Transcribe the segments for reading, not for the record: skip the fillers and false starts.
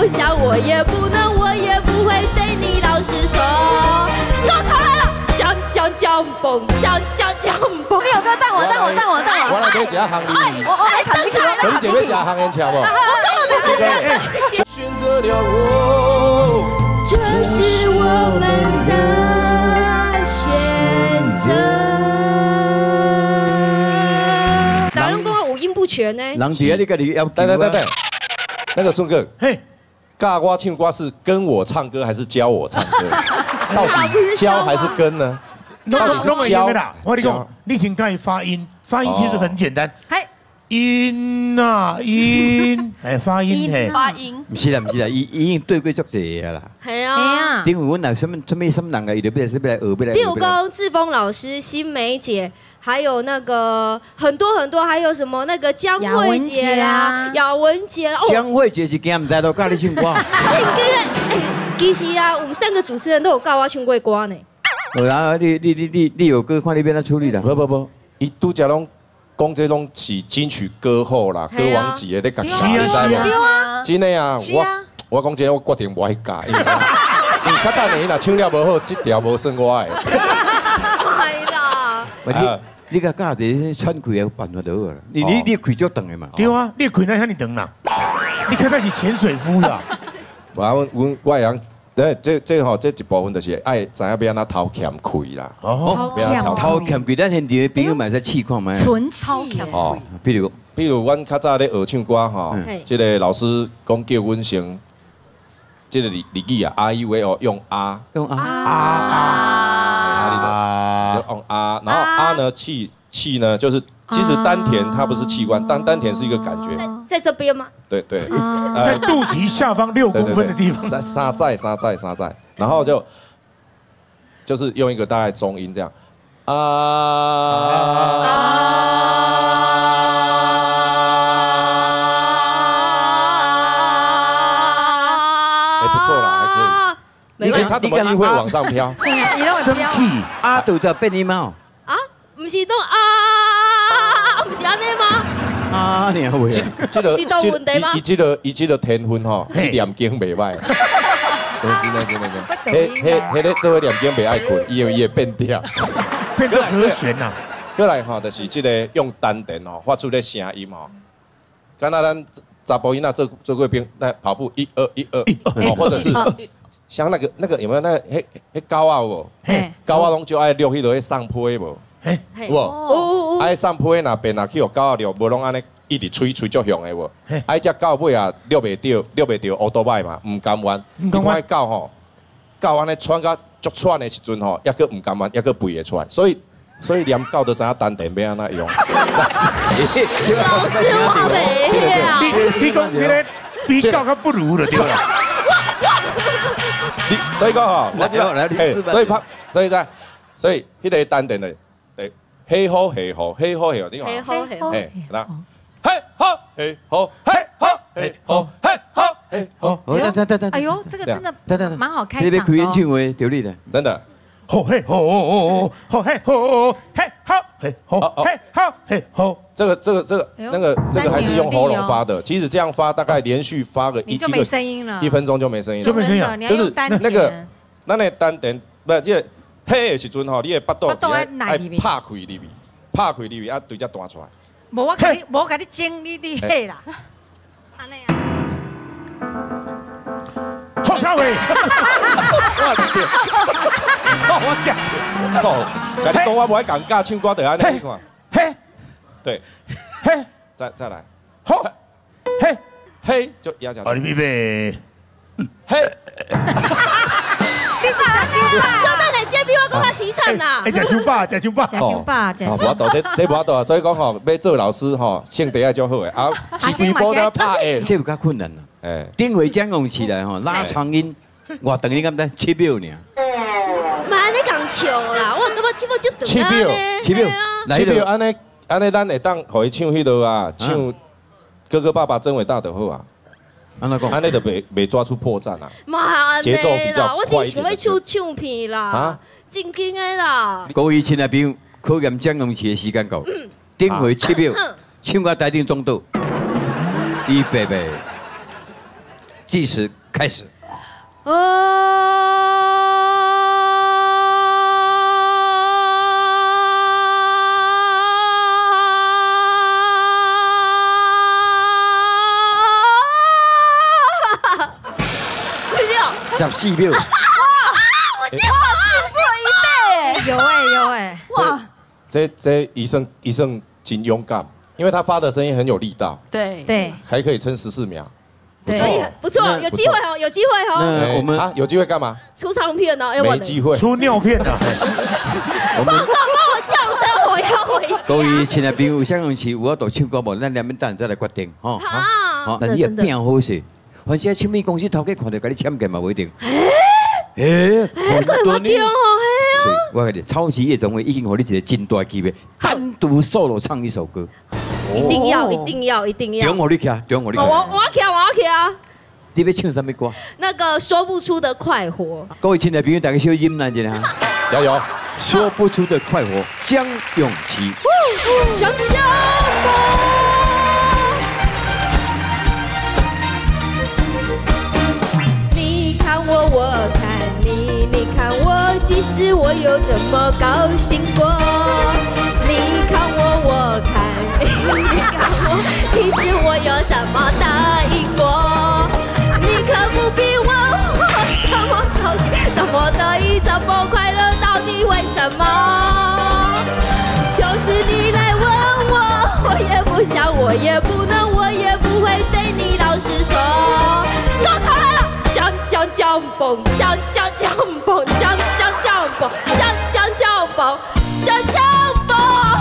不想，我也不能，我也不会对你老实说。高潮来了，讲蹦，讲蹦。 你有个蛋我。 我来买一下行李。 我来看你看。 等一下要吃行烟车不？选择了我， 这是我们的选择。哪样都要五音不全呢？ 人伫你个你要对，那个顺哥，嘿，教我唱歌是跟我唱歌还是教我唱歌？到底教还是跟呢？到底是教？ 我跟你讲，你先看发音，发音其实很简单。音啊音，哎发音嘿， 发音。 不是啦，已经对过足济个啦。 系啊。 因为阮有什么人个，伊就要来学， 比如讲志峰老师、新梅姐。还有那个很多，还有什么那个江慧姐啦、雅文姐啦。 江慧姐是今唔知道教你唱歌。 其实啊，我们3个主持人都有教我唱过歌呢。 然后你有歌，看你变他处理啦。 不，伊拄则拢讲这拢是金曲歌后啦，歌王级的咧讲。 是啊，真的啊，我讲真，我决定无去教，因为较等下伊若唱了无好，这条无算我的。 係啦。 你个教一喘气的办法就好啦。你开足长的嘛？ 对啊，你开那遐尼长啦？你开那是潜水夫啦。 我会样，这一部分就是爱知影要安怎偷欠开啦。 偷欠开，咱现场的朋友嘛在试看嘛。 纯偷欠开。 比如阮较早咧学唱歌吼，这个老师讲叫阮先，这个日语啊，啊以为哦用啊。就用啊，然后啊呢气呢，就是其实丹田它不是器官，丹田是一个感觉。 在这边吗？ 对， 在肚脐下方6公分的地方。 沙在，然后就是用一个大概中音这样不错啦，还可以。因为它怎么音会往上飘？ 升 key 啊，对的，变音嘛。 啊，不是都不是安尼吗？ 啊，你会？ 这个伊这个天分吼，念经袂歹。真的。迄个做念经袂爱困，伊会变调， 变成和弦呐。 过来吼，就是这个用丹田吼发出的声音吼。刚才咱查甫囡仔做过兵，那跑步1、2、1、2，或者是。像那个有没有那狗仔无？狗仔拢就爱录迄落上批无？有爱上批若变若去互狗仔录，无拢安尼一直吹足响的无？爱只狗尾啊录袂着乌多摆嘛，唔甘愿。你看狗吼，狗安尼喘甲足喘的时阵吼，抑佫唔甘愿，抑佫肥会出来，所以连狗都知影丹田要安怎用。 老师我袂晓。 你讲你咧比狗较不如了对啦。 所以讲吼，我知道，所以迄个丹田的，嘿好，你讲，嘿好， 啦， 嘿好， 等，哎呦，这个真的蛮好开嗓哦。 这边开演唱会丢你的， 真的。这个还是用喉咙发的。其实这样发，大概连续发个你就没声音了，1 分钟就没声音了。 就是那个，咱的丹田，不，这个嘿的时阵吼，你的巴肚爱拍开入去，啊，对才弹出来。 无我甲你整你嘿啦，安尼啊。 创啥会？ 我讲，甲你讲我不爱讲教唱歌，就安尼你看。 嘿， 对， 嘿， 再来， 好，嘿， 就压下去。 你预备， 嘿。 你啥想法？小蛋奶姐比我讲较凄惨呐！ 食伤饱。 无度这无度，所以讲吼，要做老师吼，性地爱就好诶。啊，起规波都拍诶， 这有较困难啦。顶回讲用起来吼，拉长音，我等于敢得7秒尔。 妈，你讲笑啦！我感觉7秒就长啊 7秒，安尼，咱会当互伊唱迄落啊，唱《哥哥爸爸真伟大》就好啊。安尼讲，安尼就袂抓出破绽啊。 妈， 节奏比较快一点。 我真想要唱片啦，正经的啦。 各位亲爱朋友，考验蒋龙奇的时间到，顶回7秒，唱到台顶中度，预备。 计时开始。14秒。 我今天进步了1倍。 有哎， 哇！这医生真勇敢，因为他发的声音很有力道。 对， 还可以撑14秒。 所以不错，有机会哦，有机会哦。 那我们啊，有机会干嘛？ 出唱片哦， 没机会。 出尿片啊！ 报告帮我叫声，我要回家。 各位亲爱朋友，相用时有法度唱歌无？咱两边等再来决定，吼。好，那你也变好势。反正唱片公司头家看到甲你签价嘛，不一定。很多呢。 所以我跟你超级夜总会已经给你一个真大机会，单独 solo 唱一首歌。 一定要，一定要，一定要！ 中我你去啊，中我你去。 我要去啊，我要去啊！ 你要唱什么歌？ 那个说不出的快活。 各位亲爱朋友，大家小音来一下哈， 加油！ 说不出的快活，江永琪。 江江你看我，我看你，你看我，其实我有这么高兴过。你看我，我看你，你看我，其实我有这么答应过。你可不比我怎么高兴，怎么得意，怎么快乐，到底为什么？就是你来问我，我也不想，我也不能，我也不会对你老实说。高潮来了，讲讲讲蹦，讲讲讲蹦，讲讲讲蹦，讲讲讲蹦，讲讲蹦。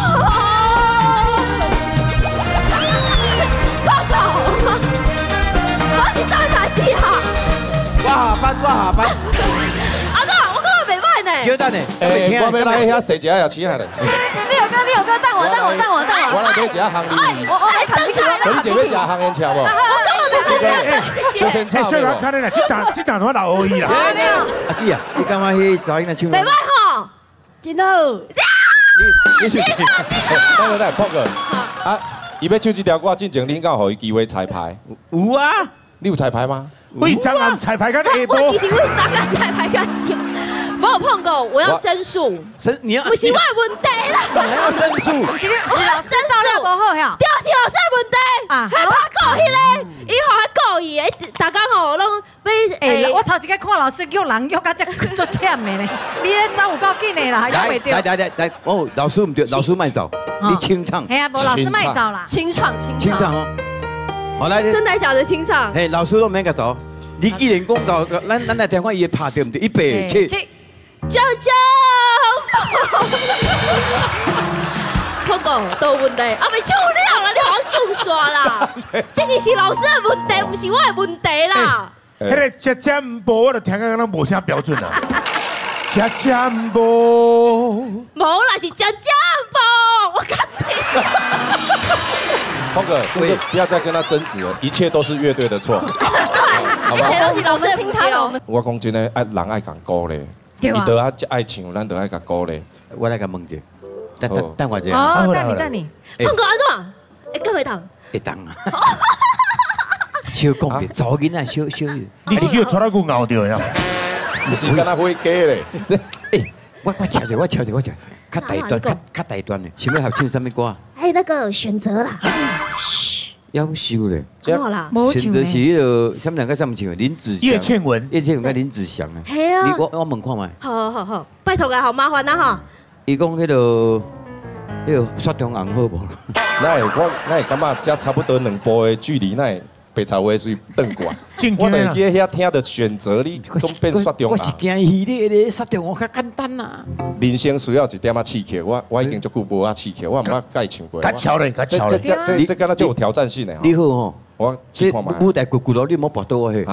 报告，我是上台去哈。 我下班，我下班。 阿哥，我讲袂歹呢。 小等呢， 我要来遐洗一下要起来嘞。 你有哥，等我。 我来买一下香梨。 我来看你去。 你准备吃香烟桥无？就先唱。 所以我看你啦，这档我老而已啦。 阿姊啊，你感觉迄查囡仔唱？ 袂歹吼， 真好。 等碰个。啊，伊要唱这条歌，进前恁敢互伊机会彩排？ 有啊， 你有彩排吗？ 为张暗彩排到下晡。 我其实为啥个彩排较少？我有碰过，我要申诉。 你要不是我的问题啦。 你还要申诉？ 是老师照料不好呀。 对，是老师的问题。啊，还拍故意咧，伊吼还故意的，大家吼拢要我头一个看老师叫人约到这足忝的咧，你咧走有够紧的啦，约袂到。 来，哦，老师唔对，老师卖走，你清唱。 哎呀，无老师卖走啦， 清唱哦。好来， 真的假的清唱？ 嘿，老师都免甲走。你既然讲到，咱来听看伊拍对唔对？187。 江江，碰过都有问题，啊，袂唱了啦，你好像唱煞啦，这个是老师的问题，不是我的问题啦。 迄个加减步，我就听讲无啥标准啦。加减步， 无啦，是加减步，我看你。 峰哥，不要再跟他争执了，一切都是乐队的错，好不好？ 一切都是老师听他的。 我讲真的，人爱讲歌咧。伊都爱唱，咱都爱甲鼓咧。 我来甲问者，等我一下。 哦，等你。 碰过安怎？会敢会当？ 会当啊。小讲者，早囡仔小。 你是叫拖拉骨咬掉呀？ 不是跟他会假咧。 我瞧者，较大段的，想要合唱什么歌？ 哎，那个选择啦。 夭寿咧， 好啦， 选择是迄个什么两个什么唱的？林子祥、 叶倩文跟林子祥啊。 系啊。 我问看卖。 好，拜托啦，好麻烦啦哈。 伊讲迄个雪中红好无？ 那会感觉只差不多2步的距离，那会白茶话水转过来。我就记遐听的选择，你总变雪中红。 我是惊伊咧雪中红较简单啦。 人生需要一点仔刺激，我已经足久无啊刺激，我唔捌甲伊唱过。 较巧咧。 这敢若就有挑战性的。 你好吼， 我试看卖。 舞台骨头你莫拔到我去。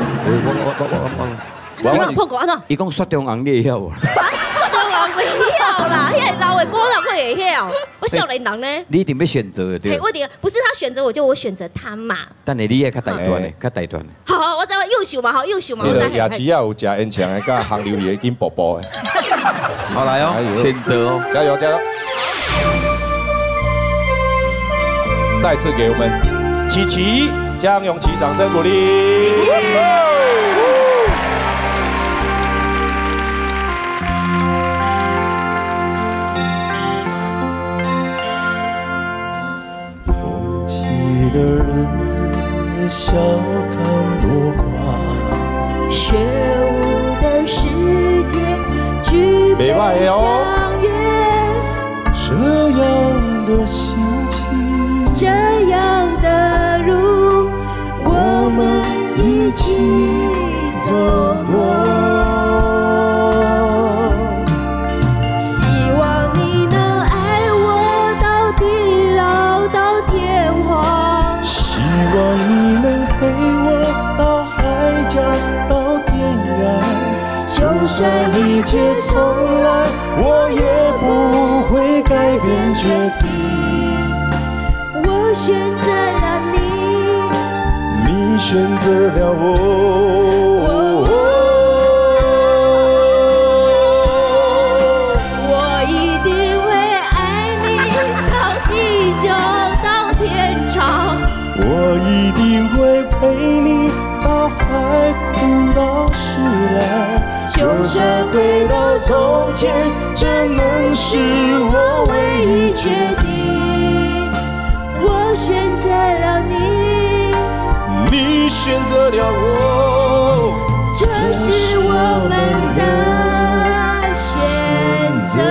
我碰过安怎？ 伊讲雪中红你会晓无？ 雪中红袂晓啦，迄老的歌人会晓。我少年人呢？ 你一定要选择对。 我一定不是他选择我，就我选择他嘛。 但是你也较大段的，较大段的。 好，我知道优秀嘛，好优秀嘛。 你的牙齿也有食烟肠的，甲hàng流鱼跟薄薄的。 好来哦，选择哦， 加油！再次给我们琪琪。 江永琪，掌声鼓励。 谢谢。 风起的日子，笑看落花。 雪舞的世界，举杯相约。 这样的心情， 这样的路，我们一起走过。希望你能爱我到地老到天荒。 希望你能陪我到海角到天涯。就算一切重来，我也不会改变决定。 我选择了你， 你选择了我。 我一定会爱你到地久到天长。 我一定会陪你到海枯到石烂。就算回到从前，这能是我唯一决定。 我选择了你， 你选择了我， 这是我们的选择。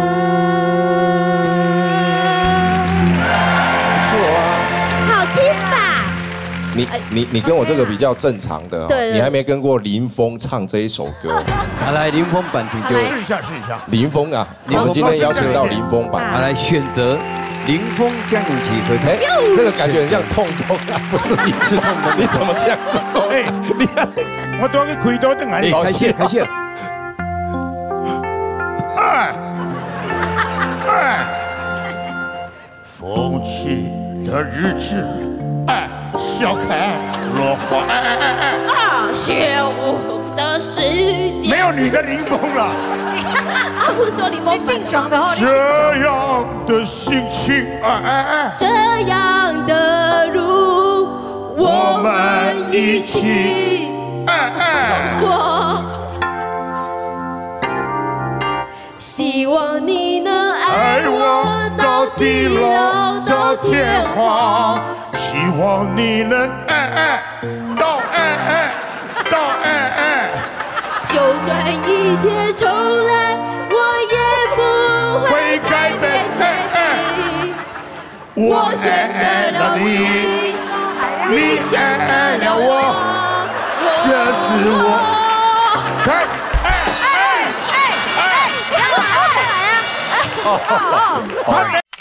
不错啊， 好听吧？ 你跟我这个比较正常的， 对， 你还没跟过林峰唱这一首歌。 来，林峰版请就试一下。 林峰啊，我们今天邀请到林峰版， 来选择林峰、江永琪合唱。 这个感觉很像痛风啊，不是你是痛风，你怎么这样子？ 哎，你看，我都要开刀等下。 开谢。 风起的日子，笑看落花。 雪舞的世界， 没有你的林峰了。 阿虎说林峰进场的话， 这样的心情， 这样的路，我们一起走过。希望你能爱我到地老到天荒。 希望你能到就算一切重来，我也不会改变决定。我选择了你，你选择了我，这是我。 来啊！